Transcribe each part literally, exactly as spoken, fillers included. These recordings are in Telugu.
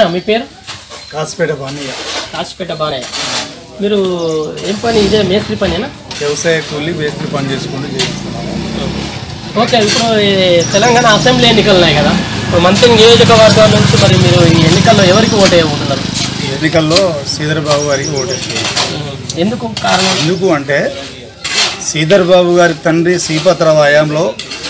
మీ పేరు? కాసిపేట బానయ్య. కాసిపేట బానయ్య. మీరు ఏం పని? ఇదే మేస్త్రి పనేనా? వ్యవసాయ కూలి మేస్త్రి పని చేసుకుంటూ చేస్తున్నాము. ఓకే, ఇప్పుడు తెలంగాణ అసెంబ్లీ ఎన్నికలు ఉన్నాయి కదా, ఇప్పుడు మంత్రి నియోజకవర్గాల నుంచి మరి మీరు ఈ ఎన్నికల్లో ఎవరికి ఓటు వేయబోతున్నారు? ఎన్నికల్లో శ్రీధర్ బాబు గారికి ఓటు వేస్తారు. ఎందుకు కారణం? ఎందుకు అంటే శ్రీధర్ బాబు గారి తండ్రి శ్రీపతిరావు హయాంలో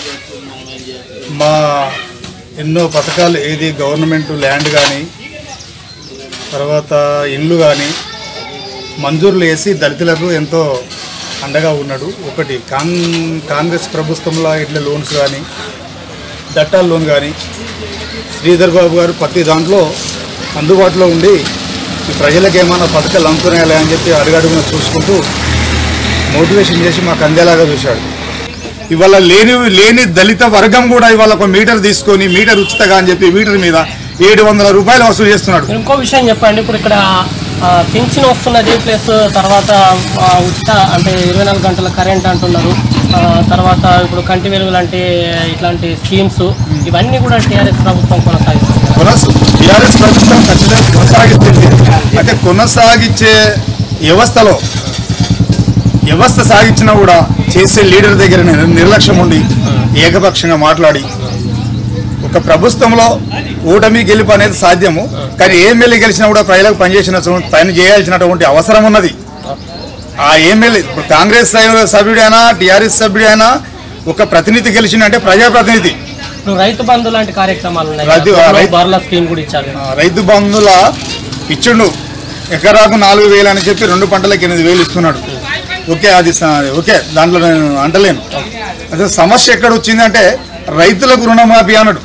మా ఎన్నో పథకాలు, ఏది గవర్నమెంట్ ల్యాండ్ కానీ తర్వాత ఇండ్లు కానీ మంజూరులు వేసి దళితులకు ఎంతో అండగా ఉన్నాడు. ఒకటి కాంగ్ కాంగ్రెస్ ప్రభుత్వంలో ఇట్లా లోన్స్ కానీ దట్టాల లోన్ కానీ శ్రీధర్ బాబు గారు ప్రతి దాంట్లో అందుబాటులో ఉండి ఈ ప్రజలకు ఏమైనా పథకాలు అందుతున్నాయా అని చెప్పి అడుగడుగున చూసుకుంటూ మోటివేషన్ చేసి మాకు అందేలాగా చూశాడు. ఇవాళ లేని లేని దళిత వర్గం కూడా ఇవాళ ఒక మీటర్ తీసుకొని మీటర్ ఉచితగా అని చెప్పి మీటర్ మీద ఏడు వందల రూపాయలు వసూలు చేస్తున్నాడు. ఇంకో విషయం చెప్పండి, ఇప్పుడు ఇక్కడ పింఛన్ వస్తున్నది ప్లస్ తర్వాత ఉచిత అంటే ఇరవై నాలుగు గంటల కరెంట్ అంటున్నారు, తర్వాత ఇప్పుడు కంటి వెలుగులు అంటే ఇట్లాంటి స్కీమ్స్ ఇవన్నీ కూడా టీఆర్ఎస్ ప్రభుత్వం కొనసాగిస్తుంది. టీఆర్ఎస్ ప్రభుత్వం ఖచ్చితంగా కొనసాగిస్తుంది. అయితే కొనసాగించే వ్యవస్థలో వ్యవస్థ సాగించినా కూడా చేసే లీడర్ దగ్గర నిర్లక్ష్యం ఉండి ఏకపక్షంగా మాట్లాడి ఒక ప్రభుత్వంలో ఓటమి గెలుపు అనేది సాధ్యము, కానీ ఎమ్మెల్యే గెలిచినా కూడా ప్రజలకు పనిచేసిన పని చేయాల్సినటువంటి అవసరం ఉన్నది. ఆ ఎమ్మెల్యే ఇప్పుడు కాంగ్రెస్ సభ్యుడైనా టీఆర్ఎస్ సభ్యుడైనా ఒక ప్రతినిధి గెలిచిందంటే ప్రజాప్రతినిధి. రైతు బంధు లాంటి కార్యక్రమాలు రైతు బంధుల ఇచ్చిండు, ఎకరాకు నాలుగు వేలు అని చెప్పి రెండు పంటలకు ఎనిమిది వేలు ఇస్తున్నాడు. ఓకే, అది ఓకే, దాంట్లో నేను అంటలేను. అసలు సమస్య ఎక్కడ వచ్చిందంటే రైతులకు రుణమాఫీ అన్నాడు.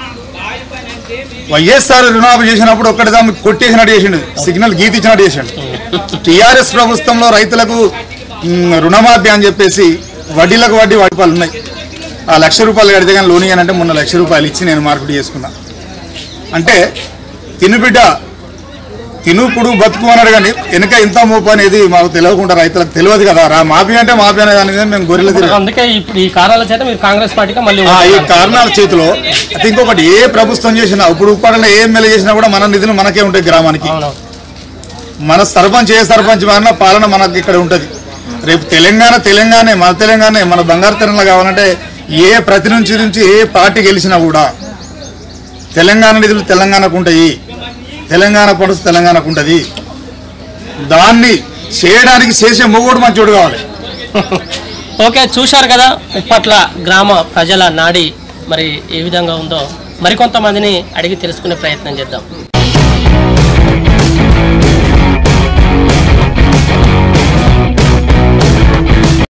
వైఎస్ఆర్ రుణమాఫీ చేసినప్పుడు ఒక్కటి దాన్ని కొట్టేసినట్టు చేసిండు, సిగ్నల్ గీత ఇచ్చినట్టు చేసిండు. టీఆర్ఎస్ ప్రభుత్వంలో రైతులకు రుణమాఫీ అని చెప్పేసి వడ్డీలకు వడ్డీ వడ్డీపాలు ఉన్నాయి. ఆ లక్ష రూపాయలు కడితే కానీ లోన్ ఇయ్యానంటే మొన్న లక్ష రూపాయలు ఇచ్చి నేను మార్కెట్ చేసుకున్నా. అంటే తినుబిడ్డ తినుపుడు బతుకు అన్నాడు, కానీ వెనక ఇంత మోపు అనేది మాకు తెలియకుండా రైతులకు తెలియదు కదా. మాఫీ అంటే మాఫీ అనే దాని మీద మేము గొర్రెలు తిరిగి అందుకే ఇప్పుడు ఈ కారణాల చేత మీరు కాంగ్రెస్ పార్టీకి మళ్ళీ ఈ కారణాల చేతిలో అయితే ఇంకొకటి ఏ ప్రభుత్వం చేసినా ఇప్పుడు ఉప్పాడలో ఏ ఎమ్మెల్యే చేసినా కూడా మన నిధులు మనకే ఉంటాయి. గ్రామానికి మన సర్పంచ్ ఏ సర్పంచ్ మారినా పాలన మనకి ఇక్కడ ఉంటుంది. రేపు తెలంగాణ తెలంగాణ మన తెలంగాణ మన బంగారు తెలంగాణ కావాలంటే ఏ ప్రతినిధి నుంచి ఏ పార్టీ గెలిచినా కూడా తెలంగాణ నిధులు తెలంగాణకు ఉంటాయి, తెలంగాణ పడుసు తెలంగాణకు ఉంటుంది. దాన్ని చేయడానికి చేసే మొగోడు మంచోడు కావాలి. ఓకే, చూశారు కదా ఉప్పట్ల గ్రామ ప్రజల నాడి మరి ఏ విధంగా ఉందో మరికొంతమందిని అడిగి తెలుసుకునే ప్రయత్నం చేద్దాం.